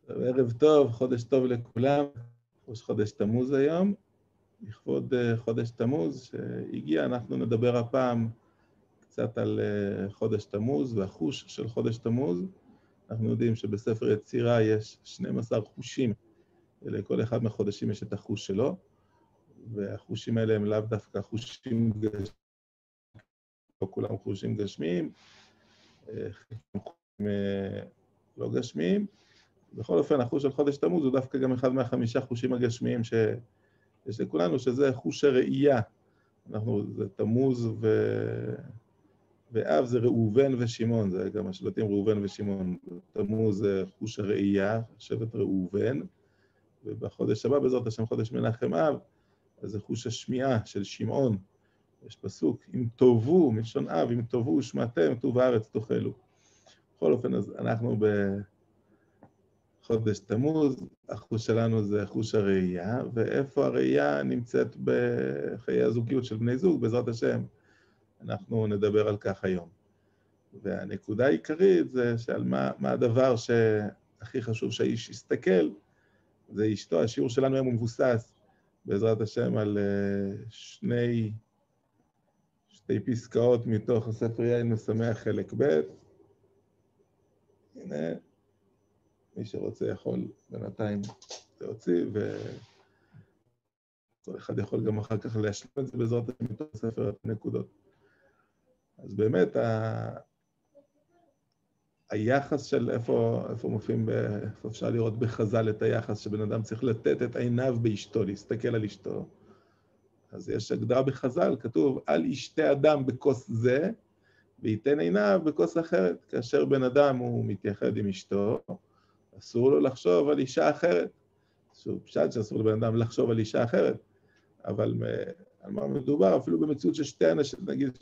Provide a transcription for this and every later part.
ערב טוב, חודש טוב לכולם. ראש חודש תמוז היום. לכבוד חודש תמוז שהגיע, אנחנו נדבר הפעם קצת על חודש תמוז והחוש של חודש תמוז. אנחנו יודעים שבספר יצירה יש 12 חושים, ולכל אחד מהחודשים יש את החוש שלו, והחושים האלה הם לאו דווקא חושים גשמיים, לא כולם חושים גשמיים, חושים לא גשמיים. בכל אופן, החוש של חודש תמוז הוא דווקא גם אחד מהחמישה חושים הגשמיים שיש לכולנו, שזה חוש הראייה. זה תמוז ואב זה ראובן ושמעון, זה גם השבטים ראובן ושמעון. תמוז זה חוש הראייה, שבט ראובן, ובחודש הבא, בעזרת השם, חודש מנחם אב, אז זה חוש השמיעה של שמעון. יש פסוק, אם טובו, מלשון אב, אם טובו, שמעתם, טוב הארץ תאכלו. בכל אופן, אז אנחנו בחודש תמוז, החוש שלנו זה חוש הראייה, ואיפה הראייה נמצאת בחיי הזוגיות של בני זוג, בעזרת השם, אנחנו נדבר על כך היום. והנקודה העיקרית זה שעל מה הדבר שהכי חשוב שהאיש יסתכל, זה אשתו. השיעור שלנו היום הוא מבוסס, בעזרת השם, על שתי פסקאות מתוך הספר יין משמח חלק ב'. הנה, מי שרוצה יכול בינתיים להוציא, וכל אחד יכול גם אחר כך להשלים את זה בעזרת השם מתוך הספר הנקודות. אז באמת, היחס של איפה מופיעים, איפה אפשר לראות בחז"ל את היחס שבן אדם צריך לתת את עיניו באשתו, להסתכל על אשתו. אז יש הגדרה בחז"ל, כתוב, אל ישתה אדם בכוס זה, וייתן עיניו בכוס אחרת. כאשר בן אדם הוא מתייחד עם אשתו, אסור לו לחשוב על אישה אחרת. פשט שאסור לבן אדם לחשוב על אישה אחרת. אבל על מה מדובר? אפילו במציאות של שתי אנשים, נגיד,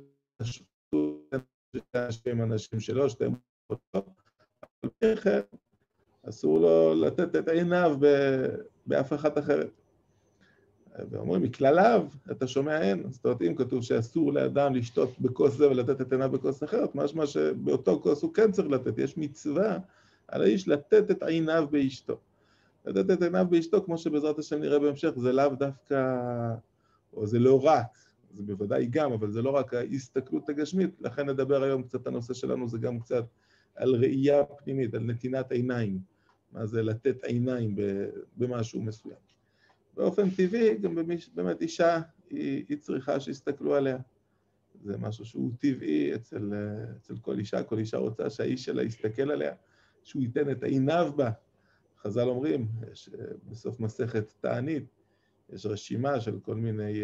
שתי אנשים שלו, שתי מותות, אבל אסור לו לתת את עיניו באף אחת אחרת. ואומרים, מכלליו, אתה שומע אין. זאת אומרת, אם כתוב שאסור לאדם לשתות בכוס זה ולתת את עיניו בכוס אחרת, משמע שבאותו כוס הוא כן צריך לתת. יש מצווה על האיש לתת את עיניו באשתו. לתת את עיניו באשתו, כמו שבעזרת השם נראה בהמשך, זה לאו דווקא, או זה לא רק, זה בוודאי גם, אבל זה לא רק ההסתכלות הגשמית. לכן נדבר היום קצת, הנושא שלנו זה גם קצת על ראייה פנימית, על נתינת עיניים. מה זה לתת עיניים במשהו מסוים. באופן טבעי, גם באמת אישה היא צריכה שיסתכלו עליה. זה משהו שהוא טבעי אצל כל אישה. כל אישה רוצה שהאיש שלה יסתכל עליה, שהוא ייתן את עיניו בה. חז"ל אומרים, בסוף מסכת תענית, יש רשימה של כל מיני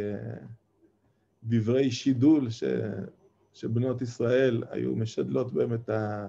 דברי שידול שבנות ישראל היו משדלות בהם את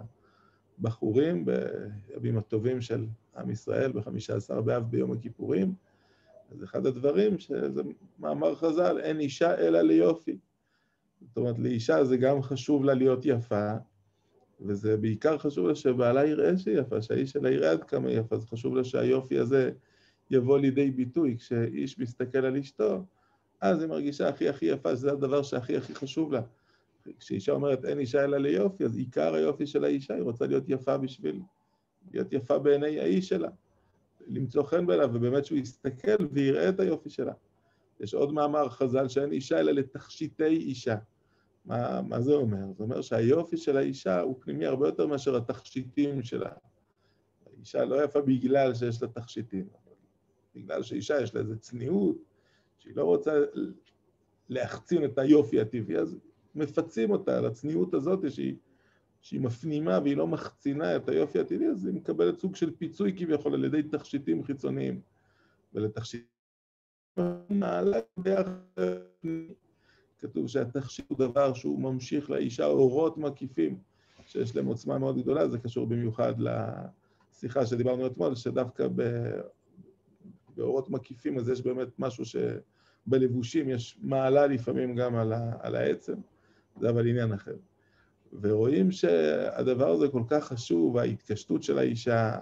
הבחורים בימים הטובים של עם ישראל, ב-15 באב ביום הכיפורים. אז אחד הדברים שזה מאמר חז"ל, אין אישה אלא ליופי. זאת אומרת, לאישה זה גם חשוב לה להיות יפה, וזה בעיקר חשוב לה שבעלה יראה שהיא יפה, שהאיש שלה יראה עד כמה יפה. זה חשוב לה שהיופי הזה יבוא לידי ביטוי. כשאיש מסתכל על אשתו, אז היא מרגישה הכי יפה, שזה הדבר שהכי חשוב לה. כשאישה אומרת אין אישה אלא ליופי, אז עיקר היופי של האישה, היא רוצה להיות יפה בשביל להיות יפה בעיני האיש שלה. למצוא חן בעיניו, ובאמת שהוא יסתכל ויראה את היופי שלה. יש עוד מאמר חז"ל שאין אישה אלא לתכשיטי אישה. מה זה אומר? זה אומר שהיופי של האישה הוא פנימי הרבה יותר מאשר התכשיטים שלה. האישה לא יפה בגלל שיש לה תכשיטים, בגלל שאישה יש לה איזו צניעות, שהיא לא רוצה להחצין את היופי הטבעי, אז מפצים אותה על הצניעות הזאת שהיא מפנימה והיא לא מחצינה את היופי הטבעי, אז היא מקבלת סוג של פיצוי כביכול על ידי תכשיטים חיצוניים. ולתכשיטים מעלה ביחד, כתוב שהתכשיט הוא דבר שהוא ממשיך לאישה אורות מקיפים, שיש להם עוצמה מאוד גדולה. זה קשור במיוחד לשיחה שדיברנו אתמול, שדווקא באורות מקיפים, אז יש באמת משהו שבלבושים יש מעלה לפעמים גם על העצם, זה אבל עניין אחר. ורואים שהדבר הזה כל כך חשוב, ההתקשטות של האישה,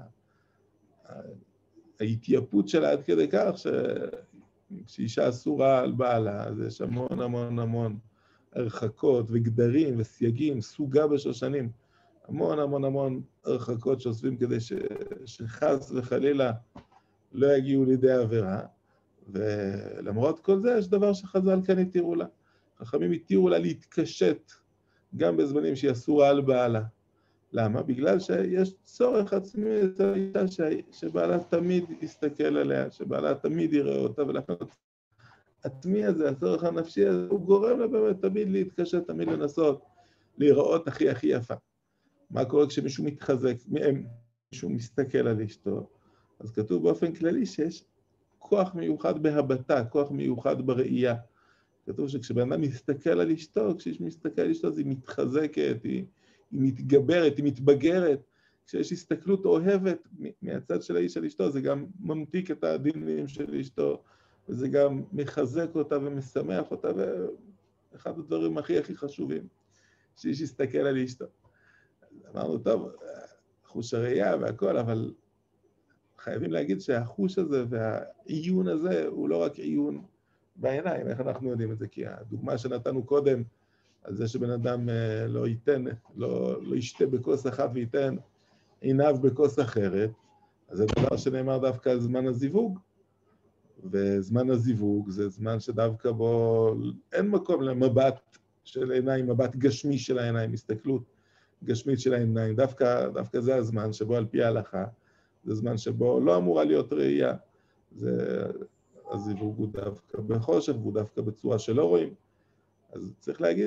ההתייפות שלה עד כדי כך, כשאישה אסורה על בעלה, אז יש המון הרחקות וגדרים וסייגים, סוגה בשושנים, המון המון המון הרחקות שעושים כדי שחס וחלילה לא יגיעו לידי עבירה, ולמרות כל זה יש דבר שחז"ל כאן התירו לה. חכמים התירו לה להתקשט גם בזמנים שהיא אסורה על בעלה. למה? בגלל שיש צורך עצמי אצל האישה שבעלה תמיד יסתכל עליה, שבעלה תמיד יראה אותה, ולכן העצמי הזה, הצורך הנפשי הזה, הוא גורם לה באמת תמיד להתקשט, תמיד לנסות להיראות הכי הכי יפה. מה קורה כשמישהו מתחזק, מישהו מסתכל על אשתו? אז כתוב באופן כללי שיש כוח מיוחד בהבטה, כוח מיוחד בראייה. כתוב שכשבן אדם מסתכל על אשתו, כשאיש מסתכל על אשתו, אז היא מתחזקת, היא מתגברת, היא מתבגרת. כשיש הסתכלות אוהבת מהצד של האיש על אשתו, זה גם ממתיק את הדינים של אשתו, וזה גם מחזק אותה ומשמח אותה, ואחד הדברים הכי הכי חשובים, שאיש יסתכל על אשתו. אמרנו, טוב, חוש הראייה והכל, אבל חייבים להגיד שהחוש הזה והעיון הזה הוא לא רק עיון בעיניים. איך אנחנו יודעים את זה? כי הדוגמה שנתנו קודם, על זה שבן אדם לא ייתן, לא ישתה בכוס אחת וייתן עיניו בכוס אחרת, אז זה דבר שנאמר דווקא על זמן הזיווג, וזמן הזיווג זה זמן שדווקא בו אין מקום למבט של עיניים, מבט גשמי של העיניים, הסתכלות גשמית של העיניים. דווקא זה הזמן שבו על פי ההלכה, זה זמן שבו לא אמורה להיות ראייה. הזיווג הוא דווקא בחושך, והוא דווקא בצורה שלא רואים. אז צריך להגיד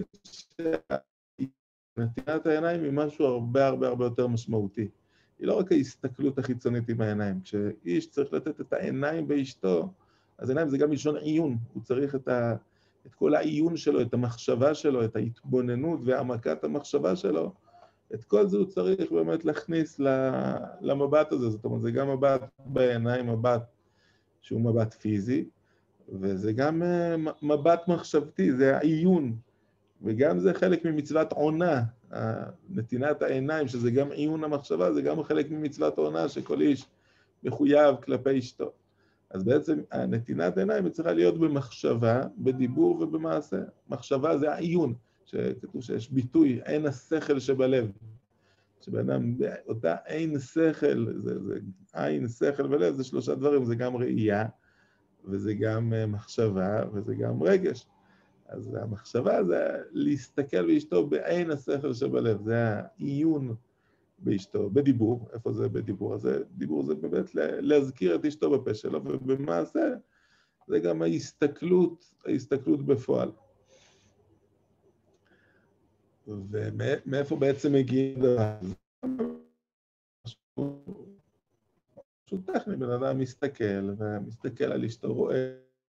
שנתינת העיניים היא משהו הרבה הרבה הרבה יותר משמעותי. היא לא רק ההסתכלות החיצונית עם העיניים. כשאיש צריך לתת את העיניים באשתו, אז העיניים זה גם מלשון עיון. הוא צריך את כל העיון שלו, את המחשבה שלו, את ההתבוננות והעמקת המחשבה שלו. את כל זה הוא צריך באמת להכניס למבט הזה. זאת אומרת, זה גם מבט בעיניים, מבט שהוא מבט פיזי, וזה גם מבט מחשבתי, זה העיון, וגם זה חלק ממצוות עונה, נתינת העיניים, שזה גם עיון המחשבה, זה גם חלק ממצוות עונה שכל איש מחויב כלפי אשתו. אז בעצם נתינת העיניים צריכה להיות במחשבה, בדיבור ובמעשה. מחשבה זה העיון, שכתוב שיש ביטוי, עין השכל שבלב. שבאדם, אותה עין שכל, זה עין שכל ולב, זה שלושה דברים, זה גם ראייה, וזה גם מחשבה, וזה גם רגש. אז המחשבה זה להסתכל באשתו בעין השכל שבלב, זה העיון באשתו, בדיבור. איפה זה בדיבור? אז דיבור זה באמת להזכיר את אשתו בפה שלו, ובמעשה זה גם ההסתכלות בפועל. ומאיפה בעצם מגיע דבר? משהו טכני, בן אדם מסתכל, ומסתכל על אשתו, רואה,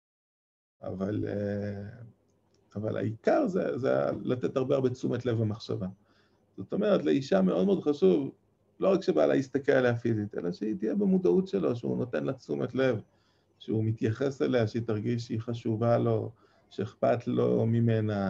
אבל העיקר זה לתת הרבה תשומת לב ומחשבה. זאת אומרת, לאישה מאוד מאוד חשוב, לא רק שבעלה יסתכל עליה פיזית, אלא שהיא תהיה במודעות שלו, שהוא נותן לה תשומת לב, שהוא מתייחס אליה, שהיא תרגיש שהיא חשובה לו, שאכפת לו ממנה,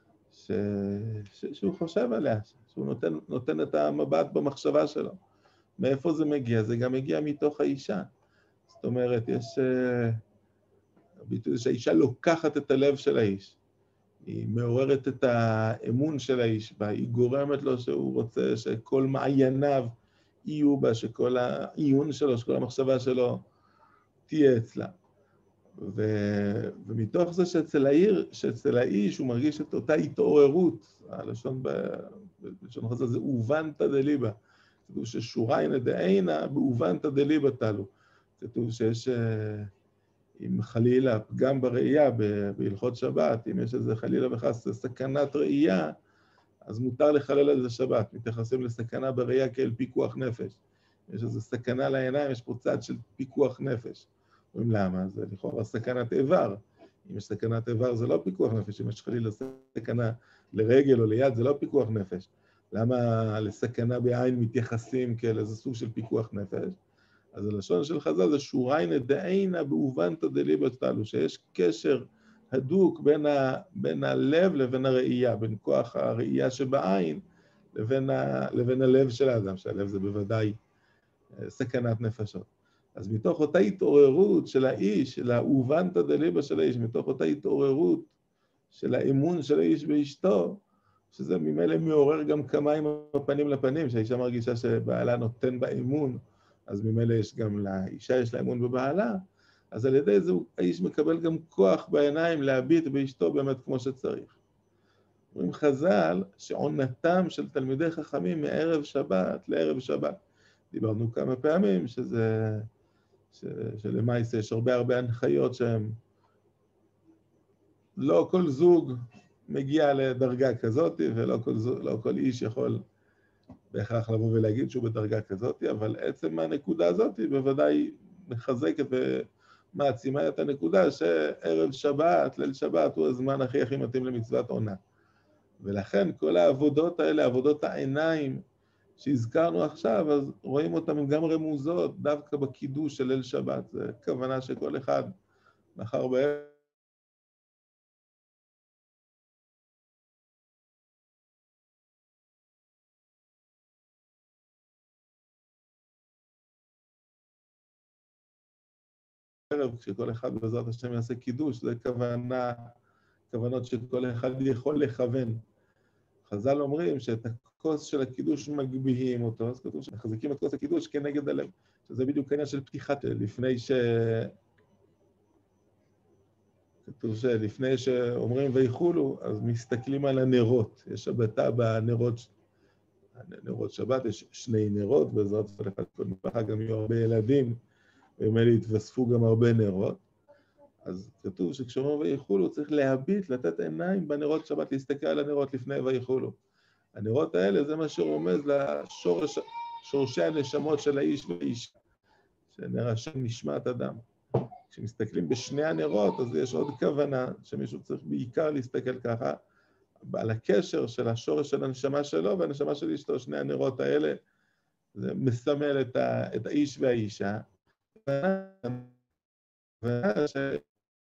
שהוא חושב עליה, שהוא נותן את המבט במחשבה שלו. מאיפה זה מגיע? זה גם מגיע מתוך האישה. זאת אומרת, יש ביטוי שהאישה לוקחת את הלב של האיש. היא מעוררת את האמון של האיש בה, היא גורמת לו שהוא רוצה שכל מעייניו יהיו בה, שכל העיון שלו, שכל המחשבה שלו תהיה אצלה. ומתוך זה שאצל האיש הוא מרגיש את אותה התעוררות, הלשון בלשון חז"ל זה אובנתא דליבא, כתוב ששוריינה דעיינה באובנתא דליבא תלו, כתוב שיש, אם חלילה פגם בראייה בהלכות שבת, אם יש איזה חלילה וחס סכנת ראייה, אז מותר לחלל על זה שבת, מתייחסים לסכנה בראייה כאל פיקוח נפש. יש איזו סכנה לעיניים, יש פה צד של פיקוח נפש. אומרים למה? זה לכאורה סכנת איבר. אם יש סכנת איבר זה לא פיקוח נפש, אם יש חלילה סכנה לרגל או ליד זה לא פיקוח נפש. למה לסכנה בעין מתייחסים כאל איזה סוג של פיקוח נפש? אז הלשון של חז"ל זה שוריינה דעיינה באובנתא דליבא תלו, שיש קשר הדוק בין הלב לבין הראייה, בין כוח הראייה שבעין לבין הלב של האדם, שהלב זה בוודאי סכנת נפשות. אז מתוך אותה התעוררות של האיש, של האובנתא דליבא של האיש, מתוך אותה התעוררות של האמון של האיש באשתו, שזה ממילא מעורר גם כמה עם הפנים לפנים, שהאישה מרגישה שבעלה נותן בה אמון, אז ממילא יש גם לאישה יש לה אמון בבעלה, אז על ידי זה האיש מקבל גם כוח בעיניים להביט באשתו באמת כמו שצריך. אומרים חז"ל שעונתם של תלמידי חכמים מערב שבת לערב שבת. דיברנו כמה פעמים שלמעשה יש הרבה הנחיות שהן לא כל זוג מגיע לדרגה כזאת, ולא כל איש יכול בהכרח לבוא ולהגיד שהוא בדרגה כזאת, אבל עצם הנקודה הזאת בוודאי מחזקת ומעצימה את הנקודה שערב שבת, ליל שבת, הוא הזמן הכי מתאים למצוות עונה. ולכן כל העבודות האלה, עבודות העיניים שהזכרנו עכשיו, אז רואים אותם גם רמוזות דווקא בקידוש של ליל שבת. זה כוונה שכל אחד מחר בערב כשכל אחד בעזרת השם יעשה קידוש, זה כוונות שכל אחד יכול לכוון. חז"ל אומרים שאת הכוס של הקידוש מגביהים אותו, אז כתוב שמחזיקים את כוס הקידוש כנגד הלב, שזה בדיוק העניין של פתיחת, כתוב שלפני שאומרים ויחולו, אז מסתכלים על הנרות, יש הבטה בנרות, נרות שבת, יש 2 נרות, בעזרת כל משפחה גם יהיו הרבה ילדים, ומאלה יתווספו גם הרבה נרות, אז כתוב שכשאומרים ויחולו צריך להביט, לתת עיניים בנרות שבת, להסתכל על הנרות לפני ויחולו. הנרות האלה זה מה שרומז לשורשי הנשמות של האיש והאישה, שנר השם נשמת אדם. כשמסתכלים בשני הנרות, אז יש עוד כוונה שמישהו צריך בעיקר להסתכל ככה, על הקשר של השורש של הנשמה שלו והנשמה של אשתו, 2 הנרות האלה, זה מסמל את האיש והאישה, זה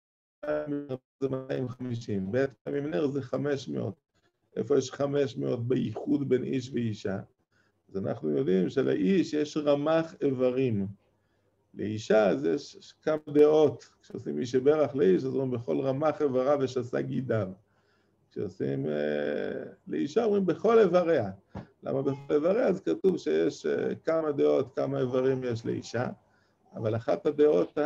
250, בית פעמים נר זה 500. איפה יש 500 בייחוד בין איש ואישה? אז אנחנו יודעים שלאיש יש רמ"ח איברים. לאישה אז יש כמה דעות. כשעושים מי שברך לאיש, אז אומרים בכל רמ"ח איבריו ושסה גידיו. כשעושים לאישה, אומרים בכל איבריה. למה בכל איבריה? אז כתוב שיש כמה דעות, כמה איברים יש לאישה, אבל אחת הדעות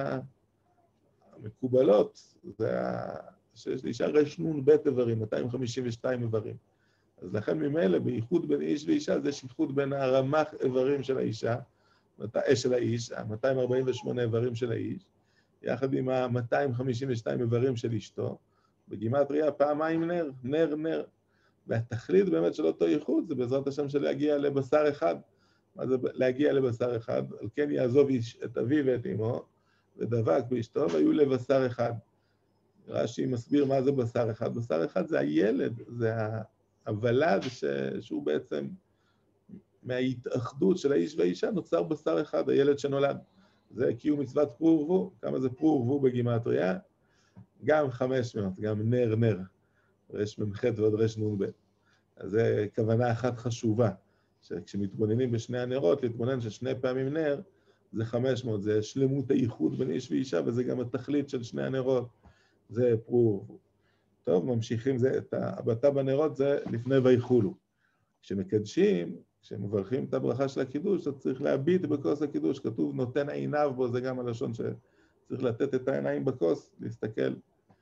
המקובלות זה שיש לאישה רשנון בית איברים, 252 איברים. אז לכן ממילא, בייחוד בין איש ואישה, זה שייכות בין הרמ"ח איברים של האישה, של האיש, ה-248 איברים של האיש, יחד עם ה-252 איברים של אשתו, בגימטריה פעמיים נר. והתכלית באמת של אותו ייחוד, זה בעזרת השם של להגיע לבשר אחד. מה זה להגיע לבשר אחד? על כן יעזוב איש את אביו ואת אמו, ודבק באשתו, והיו לבשר אחד. רש"י מסביר מה זה בשר אחד. בשר אחד זה הילד, זה הוולד שהוא בעצם מההתאחדות של האיש והאישה נוצר בשר אחד, הילד שנולד. זה קיום מצוות פרו ורבו. כמה זה פרו ורבו בגימטריה? גם 500, גם נר. רש ממח' ועוד רש נ"ב. אז זה כוונה אחת חשובה, שכשמתבוננים בשני הנרות, להתבונן ששני פעמים נר, זה 500, זה שלמות הייחוד בין איש ואישה, וזה גם התכלית של שני הנרות, זה פרו ורבו. טוב, ממשיכים, את הבטה בנרות זה לפני ויחולו. כשמקדשים, כשמברכים את הברכה של הקידוש, אז צריך להביט בכוס הקידוש, כתוב נותן עיניו בו, זה גם הלשון שצריך לתת את העיניים בכוס, להסתכל.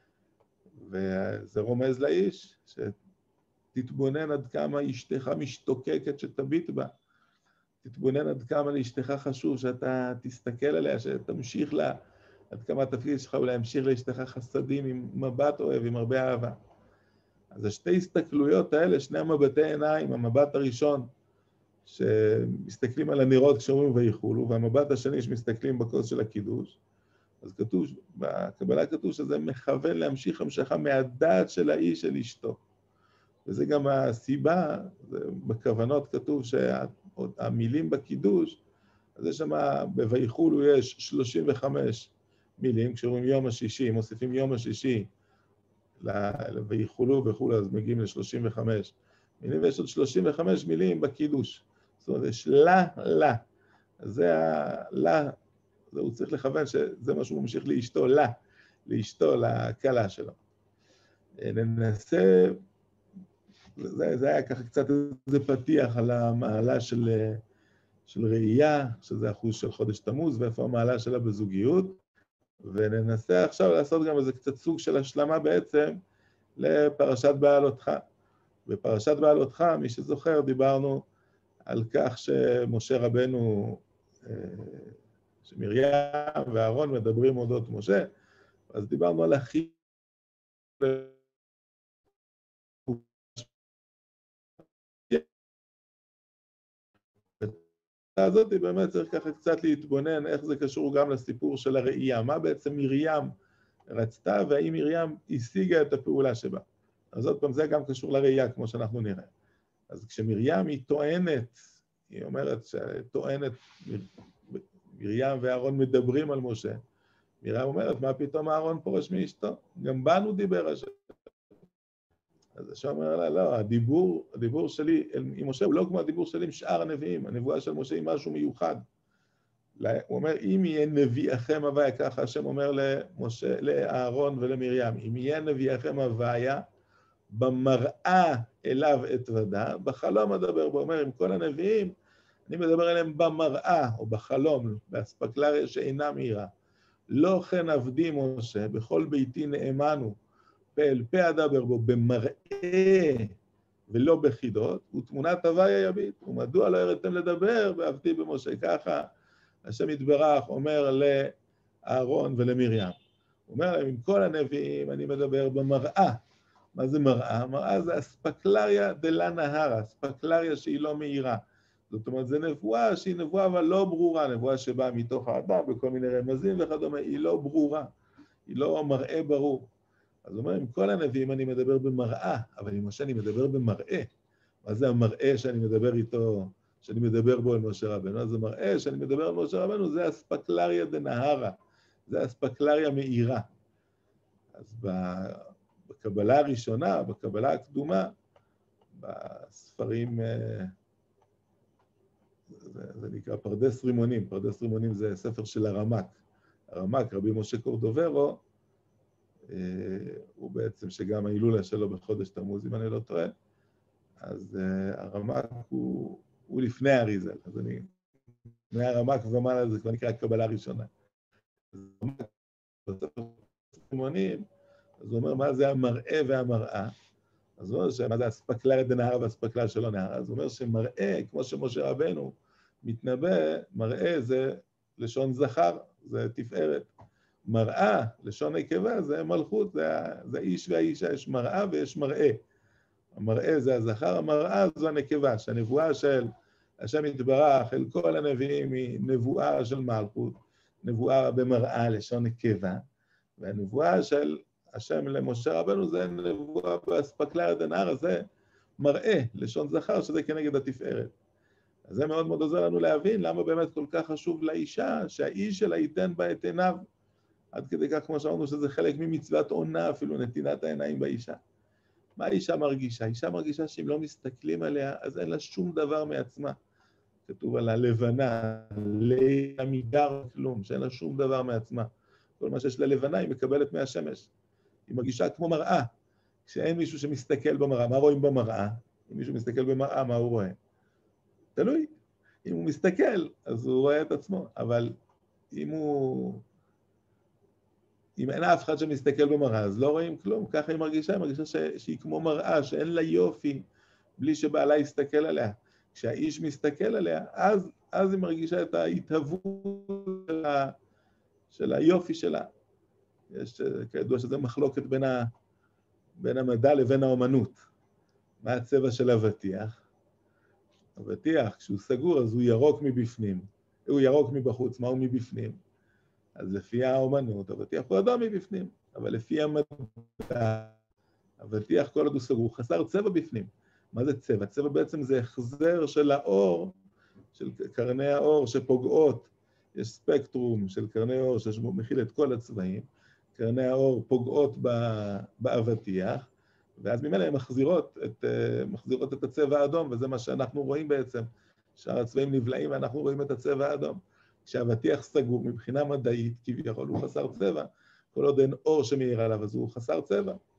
וזה רומז לאיש, שתתבונן עד כמה אשתך משתוקקת שתביט בה, תתבונן עד כמה לאשתך חשוב שאתה תסתכל עליה, שתמשיך לה, עד כמה התפקיד שלך הוא להמשיך לאשתך חסדים עם מבט אוהב, עם הרבה אהבה. אז השתי הסתכלויות האלה, 2 מבטי עיניים, המבט הראשון שמסתכלים על הנרות כשאומרים ויחולו, והמבט השני שמסתכלים בכוס של הקידוש, אז כתוב, בקבלה כתוב שזה מכוון להמשיך המשכה מהדעת של האיש של אשתו. וזה גם הסיבה, בכוונות כתוב שהמילים בקידוש, אז יש שם, בויחולו יש 35 מילים, כשאומרים יום השישי, מוסיפים יום השישי, ויחולו וכו', אז מגיעים ל-35 מילים, ויש עוד 35 מילים בקידוש. זאת אומרת, יש לה. אז זה לה, הוא צריך לכוון שזה מה שהוא ממשיך לאשתו, לכלה שלו. ננסה זה היה ככה קצת איזה פתיח על המעלה של ראייה, שזה אחוז של חודש תמוז, ואיפה המעלה שלה בזוגיות, וננסה עכשיו לעשות גם איזה קצת סוג של השלמה בעצם לפרשת בעלותך. בפרשת בעלותך, מי שזוכר, דיברנו על כך שמשה רבנו, שמרים ואהרון מדברים אודות משה, אז דיברנו על אחי. הזאת באמת צריך ככה קצת להתבונן איך זה קשור גם לסיפור של הראייה, מה בעצם מרים רצתה והאם מרים השיגה את הפעולה שבה. אז עוד פעם זה גם קשור לראייה כמו שאנחנו נראה. אז כשמרים היא טוענת, היא אומרת שטוענת, מרים ואהרון מדברים על משה, מרים אומרת מה פתאום אהרון פורש מאשתו, גם בנו דיבר השם. אז השם אומר לה, לא, הדיבור שלי עם משה הוא לא כמו הדיבור שלי עם שאר הנביאים, הנבואה של משה היא משהו מיוחד. הוא אומר, אם יהיה נביאכם הוויה, ככה השם אומר למשה, לאהרון ולמרים, אם יהיה נביאכם הוויה, במראה אליו אתוודה, בחלום אדבר בו, אומר, עם כל הנביאים, אני מדבר אליהם במראה, או בחלום, באספקלריה שאינה מהירה. לא כן עבדי משה, בכל ביתי נאמנו, פה אל פה אדבר בו, במראה ולא בחידות, ותמונת הוויה יביט, ומדוע לא הראיתם לדבר, ועבדי במשה. ככה השם יתברך אומר לאהרון ולמרים. הוא אומר להם, עם כל הנביאים אני מדבר במראה. מה זה מראה? מראה זה אספקלריה דלה נהרה, אספקלריה שהיא לא מהירה. זאת אומרת, זה נבואה שהיא נבואה אבל לא ברורה, נבואה שבאה מתוך האדם בכל מיני רמזים וכדומה, היא לא ברורה, היא לא מראה ברור. אז הוא אומר, עם כל הנביאים אני מדבר במראה, אבל עם משה אני מדבר במראה. מה זה המראה שאני מדבר איתו, שאני מדבר בו עם משה רבנו? אז המראה שאני מדבר על משה רבנו זה אספקלריה דנהרה, זה אספקלריה מהירה. אז בקבלה הראשונה, בקבלה הקדומה, בספרים, זה נקרא פרדס רימונים, פרדס רימונים זה ספר של הרמ"ק. הרמ"ק, רבי משה קורדוברו, הוא בעצם שגם ההילולה שלו בחודש תמוז, אם אני לא טועה, אז הרמ"ק הוא לפני האריזל, אז אני, מהרמ"ק ומעלה זה כבר נקרא הקבלה הראשונה. אז בספר רימונים, אז הוא אומר מה זה המראה והמראה, אז הוא אומר מה זה אספקלריה דנהרה ואספקלריה שלא נהרה, אז הוא אומר שמראה, כמו שמשה רבנו מתנבא, מראה זה לשון זכר, זה תפארת. מראה, לשון נקבה, זה מלכות, זה איש והאישה, יש מראה ויש מראה. המראה זה הזכר, המראה זו הנקבה, שהנבואה של השם יתברך אל כל הנביאים היא נבואה של מלכות, נבואה במראה לשון נקבה, והנבואה של השם למשה רבנו זה נבואה באספקלריה דנהרה, זה מראה לשון זכר, שזה כנגד התפארת. אז זה מאוד מאוד עוזר לנו להבין למה באמת כל כך חשוב לאישה, שהאיש שלה ייתן בה את עיניו, עד כדי כך כמו שאמרנו שזה חלק ממצוות עונה, אפילו נתינת העיניים באישה. מה האישה מרגישה? האישה מרגישה שאם לא מסתכלים עליה, אז אין לה שום דבר מעצמה. כתוב על הלבנה, לעמידר כלום, שאין לה שום דבר מעצמה. כל מה שיש ללבנה היא מקבלת מהשמש. היא מרגישה כמו מראה, כשאין מישהו שמסתכל במראה. מה רואים במראה? אם מישהו מסתכל במראה, מה הוא רואה? תלוי. אם הוא מסתכל, אז הוא רואה את עצמו, אבל אם אין אף אחד שמסתכל במראה, אז לא רואים כלום. ככה היא מרגישה שהיא כמו מראה, שאין לה יופי, בלי שבעלה יסתכל עליה. כשהאיש מסתכל עליה, אז היא מרגישה את ההתהוות של היופי שלה. יש כידוע שזה מחלוקת בין המדע לבין האומנות. מה הצבע של אבטיח? אבטיח, כשהוא סגור, אז הוא ירוק מבפנים. הוא ירוק מבחוץ, מה הוא מבפנים? אז לפי האומנות, אבטיח הוא אדום מבפנים. אבל לפי המדע, אבטיח כל עוד הוא סגור, הוא חסר צבע בפנים. מה זה צבע? צבע בעצם זה החזר של האור, של קרני האור שפוגעות. יש ספקטרום של קרני האור שמכיל את כל הצבעים. קרני האור פוגעות באבטיח, ואז ממילא הן מחזירות את הצבע האדום, וזה מה שאנחנו רואים בעצם. שאר הצבעים נבלעים ואנחנו רואים את הצבע האדום. כשהאבטיח סגור מבחינה מדעית, כביכול הוא חסר צבע, כל עוד אין אור שמאיר עליו, אז הוא חסר צבע.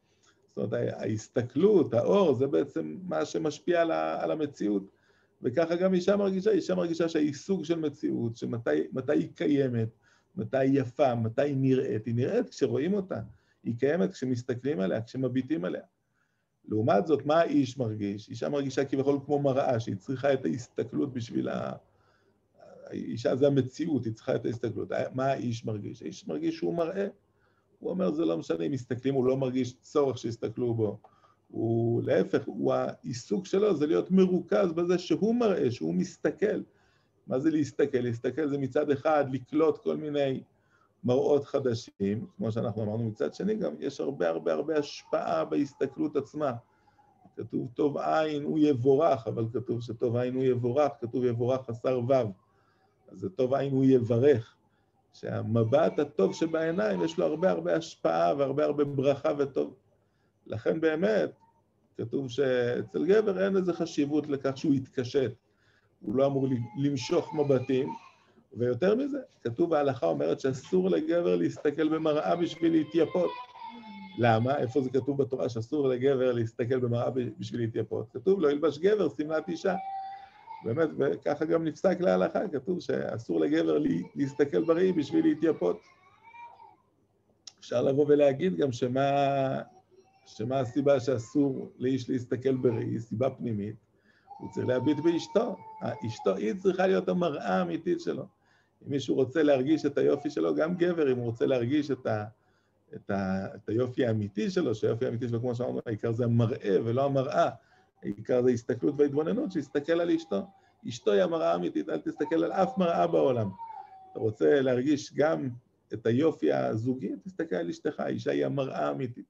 זאת אומרת, ההסתכלות, האור, זה בעצם מה שמשפיע על המציאות. וככה גם אישה מרגישה שהיא סוג של מציאות, שמתי היא קיימת, מתי היא יפה, מתי היא נראית. היא נראית כשרואים אותה, היא קיימת כשמסתכלים עליה, כשמביטים עליה. לעומת זאת, מה האיש מרגיש? אישה מרגישה כביכול כמו מראה, שהיא צריכה את ההסתכלות בשביל האישה זה המציאות, היא צריכה את ההסתכלות. מה האיש מרגיש? האיש מרגיש שהוא מראה. הוא אומר, זה לא משנה, אם מסתכלים, הוא לא מרגיש צורך שיסתכלו בו. הוא, להפך, העיסוק שלו זה להיות מרוכז בזה שהוא מראה, שהוא מסתכל. מה זה להסתכל? להסתכל זה מצד אחד לקלוט כל מיני מראות חדשים, כמו שאנחנו אמרנו מצד שני, גם יש הרבה השפעה בהסתכלות עצמה. כתוב טוב עין הוא יבורך, אבל כתוב שטוב עין הוא יבורך, כתוב יבורך חסר וו. אז זה טוב עין הוא יברך. שהמבט הטוב שבעיניים יש לו הרבה השפעה והרבה ברכה וטוב. לכן באמת, כתוב שאצל גבר אין איזו חשיבות לכך שהוא יתקשט. הוא לא אמור למשוך מבטים, ויותר מזה, כתוב ההלכה אומרת שאסור לגבר להסתכל במראה בשביל להתייפות. למה? איפה זה כתוב בתורה שאסור לגבר להסתכל במראה בשביל להתייפות? כתוב לא ילבש גבר שמלת אישה. באמת, וככה גם נפסק להלכה, כתוב שאסור לגבר להסתכל בראי בשביל להתייפות. אפשר לבוא ולהגיד גם שמה הסיבה שאסור לאיש להסתכל בראי, סיבה פנימית, הוא צריך להביט באשתו. אשתו היא צריכה להיות המראה האמיתית שלו. אם מישהו רוצה להרגיש את היופי שלו, גם גבר, אם הוא רוצה להרגיש את היופי האמיתי שלו, שהיופי האמיתי שלו, כמו שאמרנו, העיקר זה המראה ולא המראה, העיקר זה הסתכלות והתבוננות, שיסתכל על אשתו. אשתו היא המראה האמיתית, אל תסתכל על אף מראה בעולם. אתה רוצה להרגיש גם את היופי הזוגי, תסתכל על אשתך, האישה היא המראה האמיתית.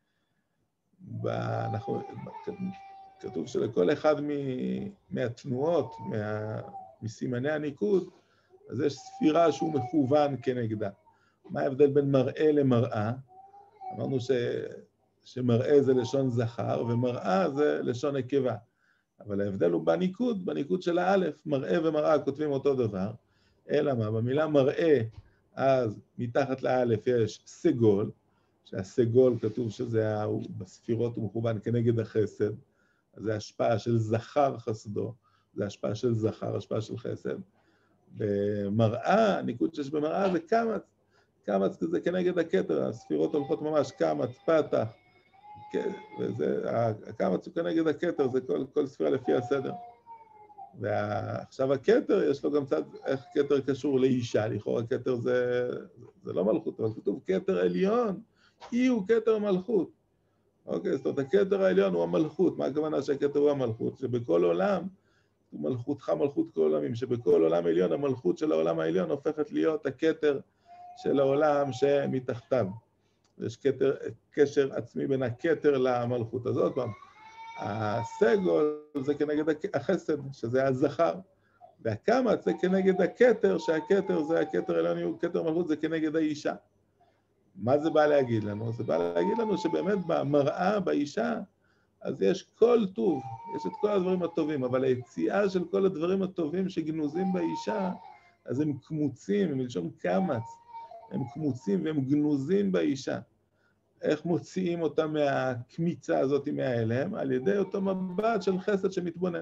כתוב שלכל אחד מהתנועות, מסימני הניקוד, אז יש ספירה שהוא מכוון כנגדה. מה ההבדל בין מראה למראה? אמרנו שמראה זה לשון זכר, ומראה זה לשון נקבה. אבל ההבדל הוא בניקוד של האלף, מראה ומראה כותבים אותו דבר, אלא מה? במילה מראה, אז מתחת לאלף יש סגול, שהסגול כתוב שזה בספירות הוא מכוון כנגד החסד, אז זה השפעה של זכר חסדו, זה השפעה של זכר, השפעה של חסד. במראה, הניקוד שיש במראה זה קמץ, קמץ זה כנגד הכתר, הספירות הולכות ממש קמץ, פתח, הקמץ הוא כנגד הכתר, זה כל ספירה לפי הסדר. ועכשיו הכתר, יש לו גם צד, איך כתר קשור לאישה, לכאורה הכתר זה לא מלכות, אבל כתוב כתר עליון, אי הוא כתר מלכות. אוקיי, זאת אומרת, הכתר העליון הוא המלכות. מה הכוונה שהכתר הוא המלכות? שבכל עולם, מלכותך מלכות כל עולמים, שבכל עולם עליון, המלכות של העולם העליון הופכת להיות הכתר של העולם שמתחתיו. יש קשר עצמי בין הכתר למלכות. אז עוד פעם, הסגול זה כנגד החסד, שזה הזכר, והקמץ זה כנגד הכתר, שהכתר זה הכתר העליון, כתר מלכות זה כנגד האישה. מה זה בא להגיד לנו? זה בא להגיד לנו שבאמת במראה, באישה, אז יש כל טוב, יש את כל הדברים הטובים, אבל היציאה של כל הדברים הטובים שגנוזים באישה, אז הם קמוצים, הם מלשון קמץ, הם קמוצים והם גנוזים באישה. איך מוציאים אותם מהקמיצה הזאת מהאלם? על ידי אותו מבט של חסד שמתבונן.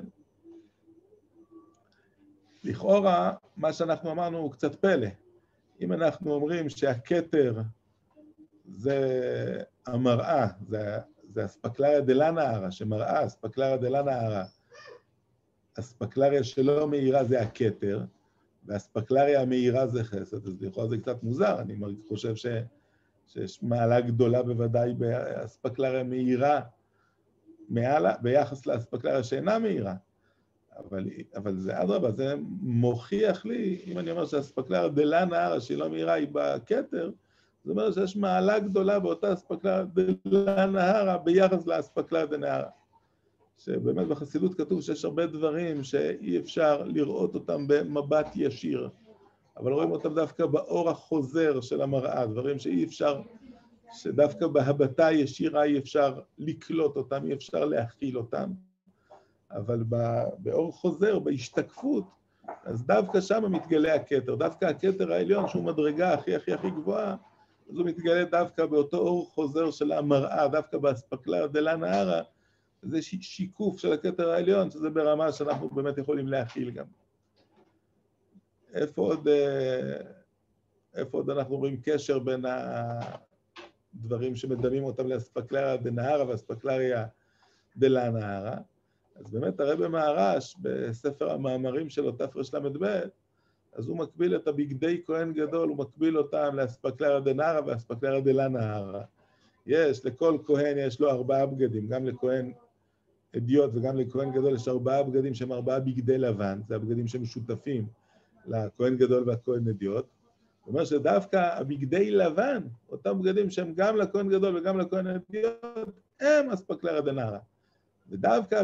לכאורה, מה שאנחנו אמרנו הוא קצת פלא. אם אנחנו אומרים שהכתר זה המראה, זה אספקלריה דלנהרה, שמראה, אספקלריה דלנהרה. אספקלריה שלא מהירה זה הכתר, והאספקלריה המהירה זה חסד. אז לכאורה זה קצת מוזר, אני חושב שיש מעלה גדולה בוודאי באספקלריה מהירה, ביחס לאספקלריה שאינה מהירה. אבל זה אדרבה, זה מוכיח לי, אם אני אומר שהאספקלריה דלנהרה שהיא לא מהירה היא בכתר, זאת אומרת שיש מעלה גדולה באותה אספקלריה דלנהרה ביחס לאספקלריה דנהרה. שבאמת בחסידות כתוב שיש הרבה דברים שאי אפשר לראות אותם במבט ישיר, אבל רואים אותם דווקא באור החוזר של המראה, דברים שאי אפשר, שדווקא בהבטה ישירה אי אפשר לקלוט אותם, אי אפשר להכיל אותם, אבל באור חוזר, בהשתקפות, אז דווקא שם מתגלה הכתר, דווקא הכתר העליון שהוא מדרגה הכי גבוהה, אז הוא מתגלה דווקא באותו אור חוזר של המראה, דווקא באספקלריא דלה נהרא, זה שיקוף של הכתר העליון, שזה ברמה שאנחנו באמת יכולים להכיל גם. איפה עוד אנחנו רואים קשר בין הדברים שמדמים אותם לאספקלריא דנהרא ואספקלריא דלה נהרא? אז באמת הרבי מהר"ש בספר המאמרים שלו תרל"ב, אז הוא מקביל את הבגדי כהן גדול, הוא מקביל אותם לאספקלריא דנהרא ואספקלריא דלה נהרא. לכל כהן יש לו 4 בגדים, גם לכהן אדיוט וגם לכהן גדול יש 4 בגדים שהם 4 בגדי לבן, זה הבגדים שמשותפים לכהן גדול והכהן אדיוט. זאת אומרת שדווקא הבגדי לבן, אותם בגדים שהם גם לכהן גדול וגם לכהן אדיוט, הם אספקלריא דנהרא. ודווקא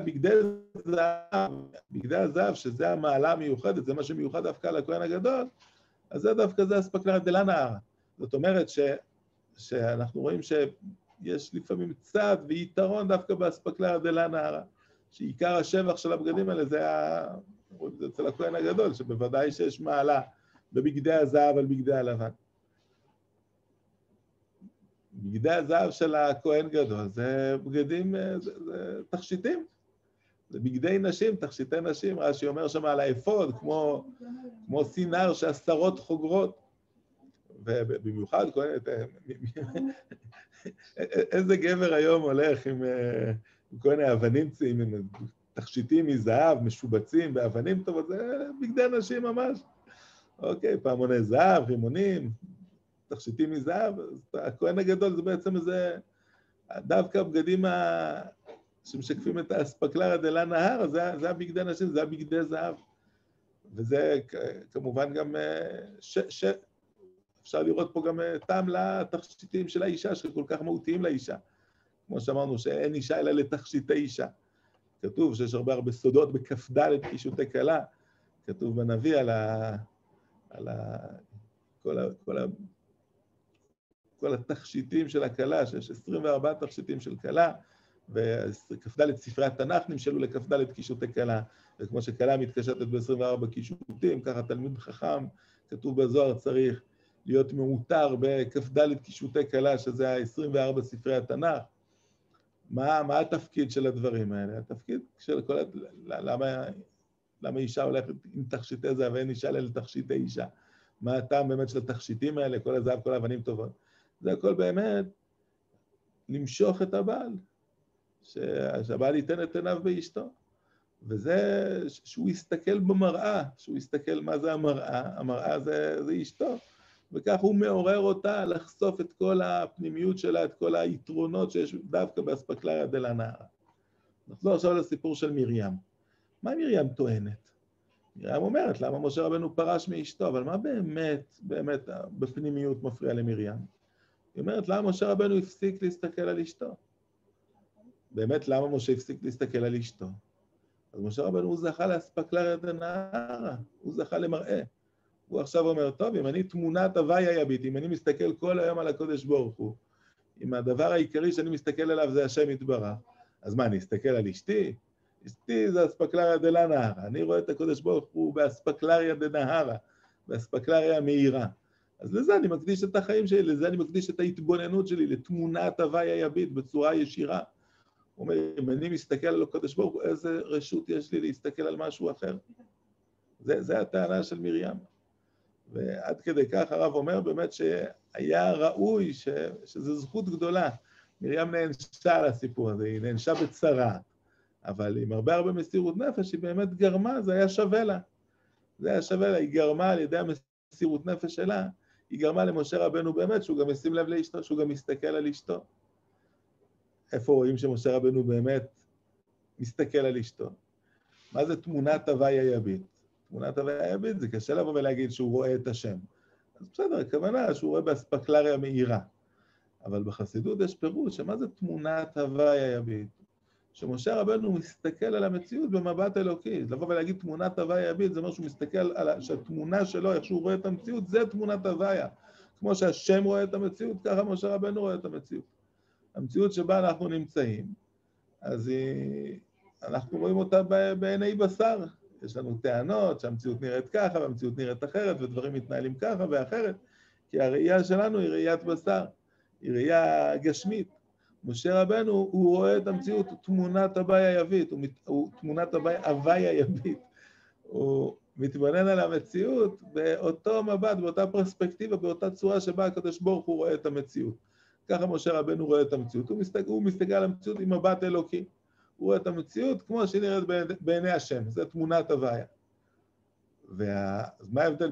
בגדי הזהב, שזה המעלה המיוחדת, זה מה שמיוחד דווקא לכהן הגדול, אז זה דווקא זה אספקלריא דלה נהרא. זאת אומרת שאנחנו רואים שיש לפעמים צד ויתרון דווקא באספקלריא דלה נהרא, שעיקר השבח של הבגדים האלה זה אצל הכהן הגדול, שבוודאי שיש מעלה בבגדי הזהב על בגדי הלבן. בגדי הזהב של הכהן גדול, זה בגדים, זה תכשיטים, זה בגדי נשים, תכשיטי נשים, רש"י אומר שם על האפוד, כמו סינר שעשרות חוגרות, ובמיוחד, איזה גבר היום הולך עם כל מיני אבנים, עם תכשיטים מזהב, משובצים באבנים טובות, זה בגדי נשים ממש. אוקיי, פעמוני זהב, רימונים, תכשיטים מזהב, הכהן הגדול זה בעצם איזה, דווקא הבגדים שמשקפים את האספקלריא דלה נהרא, זה הבגדי נשים, זה הבגדי זהב. וזה כמובן גם, אפשר לראות פה גם טעם לתכשיטים של האישה, שכל כך מהותיים לאישה. כמו שאמרנו, שאין אישה אלא לתכשיטי אישה. כתוב שיש הרבה סודות בכ"ד קישוטי כלה, כתוב בנביא על כל התכשיטים של הכלה, שיש 24 תכשיטים של כלה, וכ"ד ספרי התנ"ך נמשלו לכ"ד קישוטי כלה, וכמו שכלה מתקשטת ב-24 קישוטים, ככה תלמיד חכם, כתוב בזוהר, צריך להיות מעוטר בכ"ד קישוטי כלה, שזה ה-24 ספרי התנ"ך. מה התפקיד של הדברים האלה? התפקיד של כל... למה אישה הולכת עם תכשיטי זהב ואין אישה לתכשיטי אישה? מה הטעם באמת של התכשיטים האלה, כל הזהב, כל האבנים טובות? זה הכל באמת למשוך את הבעל, שהבעל ייתן את עיניו באשתו. וזה שהוא יסתכל במראה, שהוא יסתכל מה זה המראה, המראה זה אשתו, וכך הוא מעורר אותה לחשוף את כל הפנימיות שלה, את כל היתרונות שיש דווקא באספקלריא דלה נהרא. נחזור עכשיו לסיפור של מרים. מה מרים טוענת? מרים אומרת, למה משה רבנו פרש מאשתו, אבל מה באמת בפנימיות מפריע למרים? היא אומרת, למה משה רבנו הפסיק להסתכל על אשתו? באמת, למה משה הפסיק להסתכל על אשתו? אז משה רבנו הוא זכה לאספקלריא דלה נהרא, הוא זכה למראה. הוא עכשיו אומר, טוב, אם אני תמונת הוויה יביט, אם אני מסתכל כל היום על הקודש ברוך הוא, אם הדבר העיקרי שאני מסתכל עליו זה השם יתברך, אז מה, אני אסתכל על אשתי? אשתי זה אספקלריא דלה נהרא, אני רואה את הקודש ברוך הוא באספקלריא דנהרא, באספקלריא המאירה. אז לזה אני מקדיש את החיים שלי, לזה אני מקדיש את ההתבוננות שלי, לתמונת הוויה יביט בצורה ישירה. הוא אומר, אם אני מסתכל על הקודש ברוך הוא, איזה רשות יש לי להסתכל על משהו אחר? זה הטענה של מרים. ועד כדי כך הרב אומר באמת שהיה ראוי, שזו זכות גדולה. מרים נענשה על הסיפור הזה, היא נענשה בצרה, אבל עם הרבה מסירות נפש, היא באמת גרמה, זה היה שווה לה. זה היה שווה לה, היא גרמה על ידי המסירות נפש שלה, היא גרמה למשה רבנו באמת, שהוא גם ישים לב לאשתו, שהוא גם מסתכל על אשתו. איפה רואים שמשה רבנו באמת מסתכל על אשתו? מה זה תמונת הוויה יביט? תמונת הוויה יביט זה קשה לבוא ולהגיד שהוא רואה את השם. אז בסדר, הכוונה שהוא רואה באספקלריא מאירה. אבל בחסידות יש פירוש שמה זה תמונת הוויה יביט? שמשה רבנו מסתכל על המציאות במבט אלוקי. לבוא ולהגיד תמונת הוויה יביט, זה אומר שהוא מסתכל על שהתמונה שלו, איך שהוא רואה את המציאות, זה תמונת הוויה. כמו שהשם רואה את המציאות, ככה משה רבנו רואה את המציאות. המציאות שבה אנחנו נמצאים, אז אנחנו רואים אותה בעיני בשר. יש לנו טענות שהמציאות נראית ככה, והמציאות נראית אחרת, ודברים מתנהלים ככה ואחרת, כי הראייה שלנו היא ראיית בשר, היא ראייה גשמית. משה רבנו, הוא רואה את המציאות, תמונת הווי היבית, הוא תמונת הווי היבית. הוא מתבונן על המציאות באותו מבט, באותה פרספקטיבה, באותה צורה שבה הקדוש ברוך הוא רואה את המציאות. ככה משה רבנו רואה את המציאות, הוא מסתכל על המציאות עם מבט אלוקי. הוא רואה את המציאות כמו שהיא נראית בעיני השם, זה תמונת הוויה. אז מה ההבדל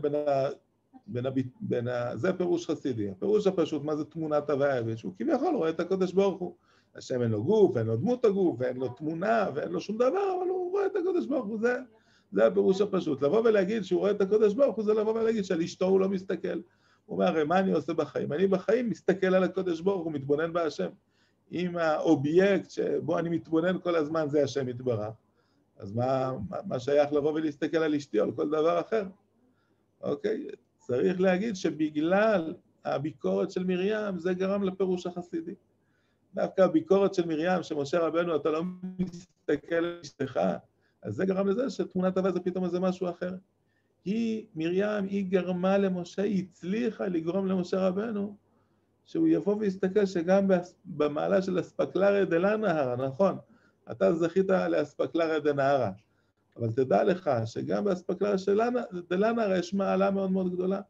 זה פירוש חסידי. הפירוש הפשוט, מה זה תמונת הוויה? שהוא כביכול רואה את הקדוש ברוך הוא. השם אין לו גוף, אין לו דמות הגוף, ואין לו תמונה, ואין לו שום דבר, אבל הוא רואה את הקדוש ברוך הוא, זה הפירוש הפשוט. לבוא ולהגיד שהוא רואה את הקדוש ברוך הוא, זה לבוא ולהגיד שעל אשתו הוא לא מסתכל. הוא אומר, הרי מה אני עושה בחיים? אני בחיים מסתכל על הקדוש ברוך הוא, מתבונן בהשם. אם האובייקט שבו אני מתבונן כל הזמן זה השם יתברך, אז מה שייך לבוא ולהסתכל על אשתי או על כל דבר אחר? אוקיי? צריך להגיד שבגלל הביקורת של מרים, זה גרם לפירוש החסידי. דווקא הביקורת של מרים, שמשה רבנו, אתה לא מסתכל על אשתך, אז זה גרם לזה שתמונת הוויה זה פתאום איזה משהו אחר. מרים, היא גרמה למשה, היא הצליחה לגרום למשה רבנו, שהוא יבוא ויסתכל שגם במעלה של אספקלריה דלנהרא, נכון, אתה זכית לאספקלריה דנהרא, אבל תדע לך שגם באספקלריה דלנהרא יש מעלה מאוד מאוד גדולה.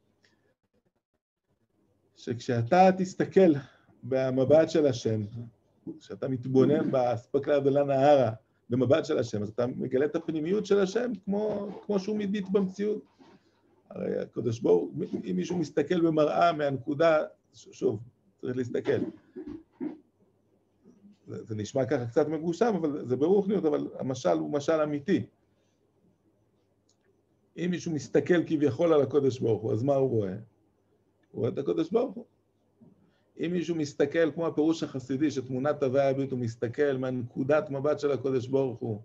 שכשאתה תסתכל במבט של השם, כשאתה מתבונן באספקלריה דלנהרא, במבט של השם, אז אתה מגלה את הפנימיות של השם כמו שהוא מביט במציאות. הרי הקדוש ברוך הוא, אם מישהו מסתכל במראה מהנקודה, שוב, צריך להסתכל. זה נשמע ככה קצת מגושם, אבל זה ברוחניות, אבל המשל הוא משל אמיתי. אם מישהו מסתכל כביכול על הקדוש ברוך הוא, אז מה הוא רואה? הוא רואה את הקדוש ברוך הוא. אם מישהו מסתכל, כמו הפירוש החסידי, שתמונת הוויה היבית, הוא מסתכל מהנקודת מבט של הקדוש ברוך הוא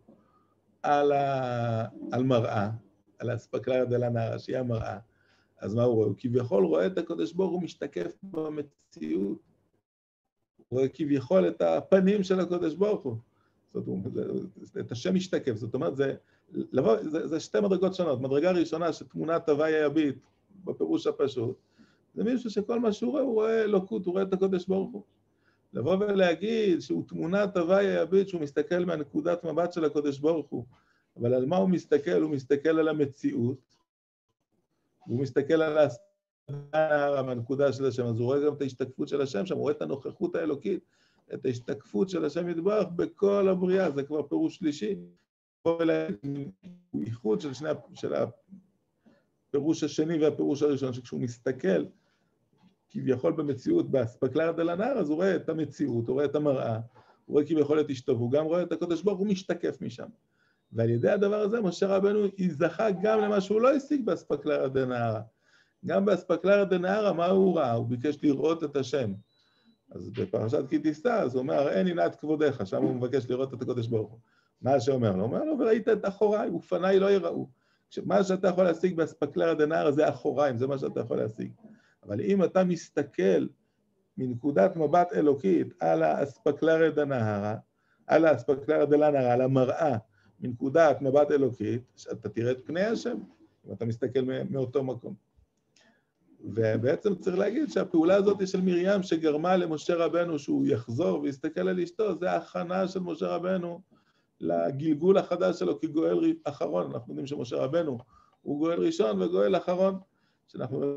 על מראה, על האספקלריה דלנהרא, שהיא המראה. אז מה הוא רואה? הוא כביכול רואה את הקדוש ברוך הוא משתקף במציאות. הוא רואה כביכול את הפנים של הקדוש ברוך הוא. זאת אומרת, את השם משתקף. זאת אומרת, זה שתי מדרגות שונות. מדרגה ראשונה שתמונת הוויה היבית, בפירוש הפשוט, זה מישהו שכל מה שהוא רואה, הוא רואה אלוקות, הוא רואה את הקדוש ברוך הוא. לבוא ולהגיד שהוא תמונת הוויה היבית, שהוא מסתכל מהנקודת מבט של הקדוש ברוך הוא, אבל על מה הוא מסתכל? הוא מסתכל על המציאות, הוא מסתכל על ההסתכלות מהנקודה של השם, אז הוא רואה גם את ההשתקפות של השם שם, הוא רואה את הנוכחות האלוקית, את ההשתקפות של השם יתברך בכל הבריאה, זה כבר פירוש שלישי. הוא ייחוד של הפירוש השני והפירוש הראשון, שכשהוא מסתכל כביכול במציאות, באספקלריה דלנהרא, אז הוא רואה את המציאות, הוא רואה את המראה, הוא רואה כביכול את אשתו, הוא גם רואה את הקדוש ברוך הוא משתקף משם. ועל ידי הדבר הזה, משה רבנו זכה גם למה שהוא לא השיג באספקלריה דנהרא. גם באספקלריה דנהרא, מה הוא ראה? הוא ביקש לראות את השם. אז בפרשת כי תישא, אז הוא אומר, הראני נא את כבודך, שם הוא מבקש לראות את הקדוש ברוך הוא. מה שאומר לו? הוא אומר לו, וראית את אחוריי, ופניי לא יראו. מה שאתה יכול להשיג באספקלריה דנהרא זה אחוריים, זה מה שאתה יכול להשיג. אבל אם אתה מסתכל מנקודת מבט אלוקית על האספקלריה דנהרא, על האספקלריה דלנהרא, על המראה, מנקודת מבט אלוקית, שאתה תראה את פני השם, אם אתה מסתכל מאותו מקום. ובעצם צריך להגיד שהפעולה הזאת של מרים שגרמה למשה רבנו שהוא יחזור ויסתכל על אשתו, זה ההכנה של משה רבנו לגלגול החדש שלו כגואל אחרון. אנחנו יודעים שמשה רבנו הוא גואל ראשון וגואל אחרון, שאנחנו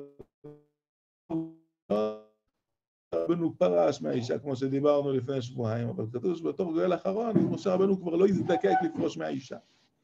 רבנו פרש מהאישה, כמו שדיברנו לפני שבועיים, אבל כתוב שבתור גואל אחרון, משה רבנו כבר לא יזדקק לפרוש מהאישה.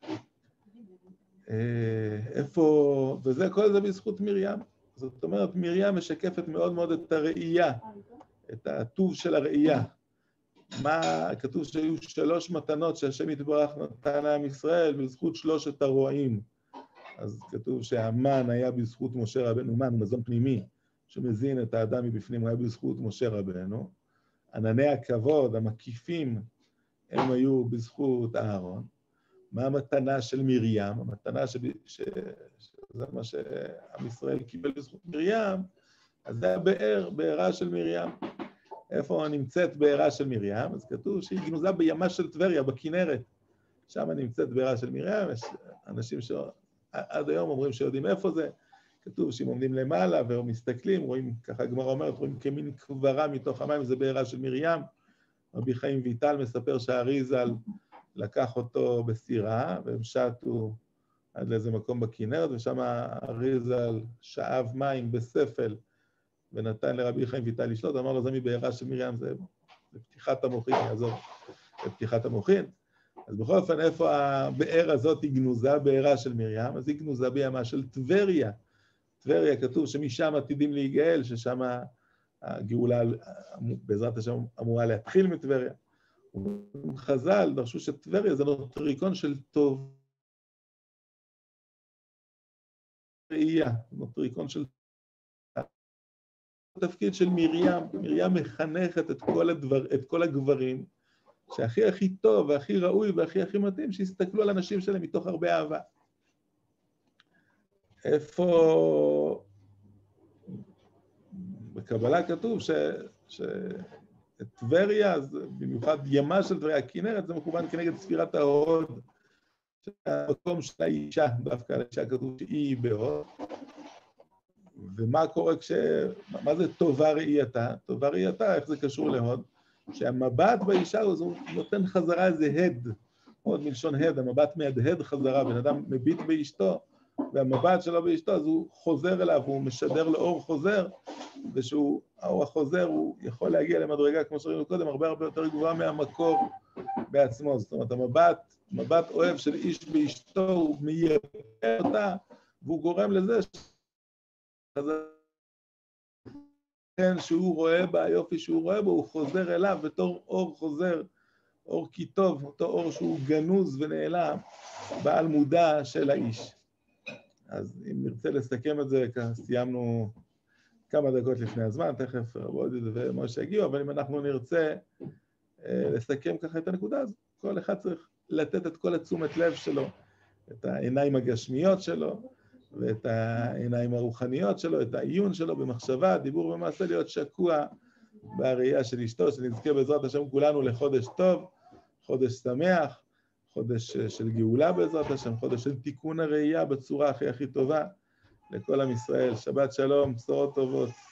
וזה כל זה בזכות מרים. זאת אומרת, מרים משקפת מאוד מאוד את הראייה, את הטוב של הראייה. כתוב שהיו 3 מתנות שהשם יתברך נתן לעם ישראל בזכות 3 הרועים. אז כתוב שהמן היה בזכות משה רבנו, מן, מזון פנימי, שמזין את האדם מבפנים, היה בזכות משה רבנו. ענני הכבוד, המקיפים, הם היו בזכות אהרון. מה המתנה של מרים? המתנה זה מה שעם ישראל קיבל בזכות מרים, אז זה הבארה של מרים. איפה נמצאת בארה של מרים? אז כתוב שהיא גנוזה בימה של טבריה, בכנרת. שם נמצאת בארה של מרים, יש אנשים שעד היום אומרים שיודעים איפה זה. כתוב שאם עומדים למעלה ומסתכלים, רואים, ככה הגמרא אומרת, רואים כמין קברה מתוך המים, זה בעירה של מרים. רבי חיים ויטל מספר שהאריזל לקח אותו בסירה, והם שטו עד לאיזה מקום בכנרת, ושם האריזל שאב מים בספל, ונתן לרבי חיים ויטל לשתות, אמר לו, זה מבעירה של מרים, זה פתיחת המוחין, יעזוב, זה פתיחת המוחין. אז בכל אופן, איפה הבאר הזאת היא גנוזה, בעירה של מרים? אז היא גנוזה בימה של טבריה. טבריה כתוב שמשם עתידים להיגאל, ששם הגאולה בעזרת השם אמורה להתחיל מטבריה. חז"ל דרשו שטבריה זה נוטריקון של טוב ראייה, נוטריקון של תפקיד של מרים. מרים מחנכת את כל הגברים שהכי טוב והכי ראוי והכי מתאים שיסתכלו על אנשים שלהם מתוך הרבה אהבה. איפה בקבלה כתוב שטבריה, במיוחד ימה של טבריה, הכנרת, זה מכוון כנגד ספירת ההוד, שהמקום של האישה, דווקא האישה כתוב שהיא בהוד. ומה קורה מה זה טובה ראייתה? טובה ראייתה, איך זה קשור להוד? שהמבט באישה הוא נותן חזרה איזה הד, עוד מלשון הד, המבט מהדהד חזרה, בן אדם מביט באשתו, והמבט שלו באשתו, אז הוא חוזר אליו, הוא משדר לאור חוזר, ושהאור החוזר הוא יכול להגיע למדרגה, כמו שראינו קודם, הרבה יותר גבוהה מהמקור בעצמו. זאת אומרת, מבט אוהב של איש באשתו, הוא מייפה אותה, והוא גורם לזה שהוא רואה בה, היופי שהוא רואה בו, הוא חוזר אליו בתור אור חוזר, אור כי טוב, אותו אור שהוא גנוז ונעלם, בעל מודע של האיש. אז אם נרצה לסכם את זה, סיימנו כמה דקות לפני הזמן, תכף רבוד ומשה הגיעו, אבל אם אנחנו נרצה לסכם ככה את הנקודה הזו, כל אחד צריך לתת את כל התשומת לב שלו, את העיניים הגשמיות שלו, ואת העיניים הרוחניות שלו, את העיון שלו במחשבה, דיבור ומעשה, להיות שקוע בראייה של אשתו, שנזכה בעזרת השם כולנו לחודש טוב, חודש שמח, חודש של גאולה בעזרת השם, חודש של תיקון הראייה בצורה הכי טובה לכל עם ישראל. שבת שלום, בשורות טובות.